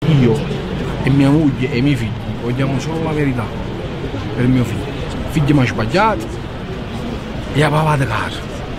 Io e mia moglie e i miei figli vogliamo solo la verità per il mio figlio. Il figlio mi ha sbagliato e ha pagato caro.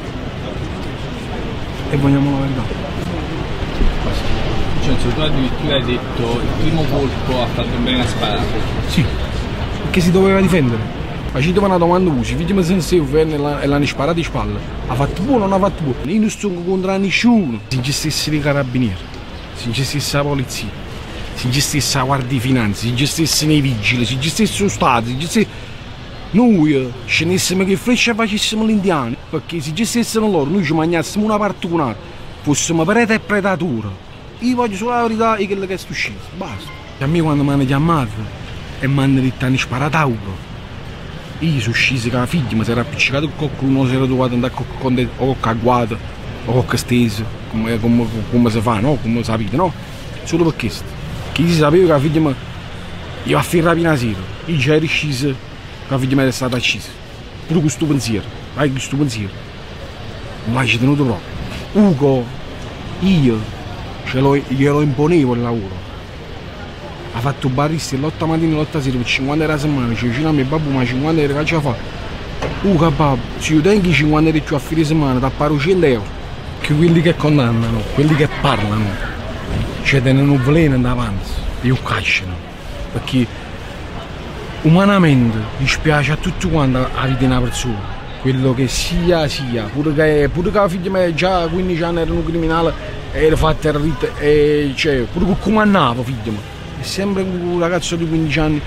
E vogliamo la verità. Vincenzo, tu addirittura hai detto il primo colpo ha fatto bene a sparare. Sì, perché si doveva difendere. Ma ci una domanda così, i figli mi sono seguiti e l'hanno sparato in spalle. Ha fatto buono o non ha fatto buono? Io non sto contro nessuno. Se ci stesse i carabinieri, se ci stesse la polizia, se ci stesse la guardia di finanza, se ci stessero i vigili, se ci stesse lo Stato, se ci stesse... Noi scendessimo che freccia e facessimo l'indiano. Perché se ci stessero loro, noi ci mangiassimo una parte con un'altra. Fossimo prete e predatori. Io voglio solo la verità di quello che è successo. Basta. A me quando mi hanno chiamato e mi hanno detto hanno sparato a uno. Io sono sceso con la figlia, mi si era appiccicato con qualcuno, si era trovato andare con agguato o con steso, come si fa, no? Come sapete, no? Solo per questo. Che io sapevo che la figlia mi... Io a finire la sera, io già ero sceso, che la figlia mi era stata accesa. Pure con questo pensiero, vai questo pensiero. Non l'hai tenuto proprio. Ugo, io, glielo imponevo il lavoro. Ha fatto barista l'8 mattina e l'8 sera per 50 euro a settimana, dice vicino a me babbo ma 50 euro che ci fa? Babbo, se io tengo 50 euro più a fine settimana da paro 100 euro, che quelli che condannano, quelli che parlano, cioè tengono un veleno davanti e lo cacciano, perché umanamente dispiace a tutti quanti la vita di una persona, quello che sia, pure che la figlia mia già 15 anni era un criminale, era fatta e cioè, pure come andava figlia mia. È sempre un ragazzo di 15 anni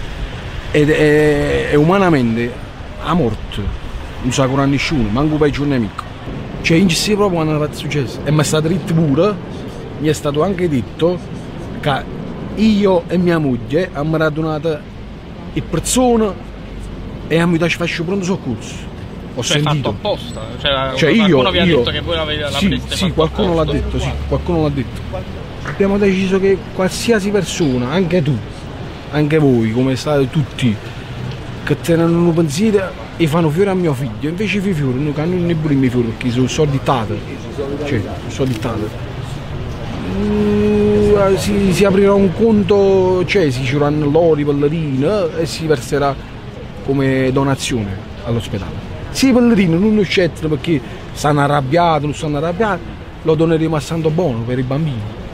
e umanamente ha morto, non sa curare nessuno, manco peggio un nemico. Cioè in sé proprio quando è successo. E mi è stato detto pure, mi è stato anche detto che io e mia moglie abbiamo radunate le persone e abbiamo dato faccio pronto soccorso. Ho sentito. Fatto apposta? Cioè qualcuno vi ha detto che voi l'avreste fatto sì, qualcuno l'ha detto, sì, qualcuno l'ha detto. Abbiamo deciso che qualsiasi persona, anche tu, anche voi, come state tutti, che tengono un pensiero e fanno fiore a mio figlio, invece i fiori non hanno neppure i miei fiori perché sono dittate, cioè sono dittate. Si aprirà un conto, cioè si ciuranno l'oro, i ballerini e si verserà come donazione all'ospedale. Se i ballerini non accettano perché stanno arrabbiati, non stanno arrabbiati, lo doneremo a Santo Bono per i bambini.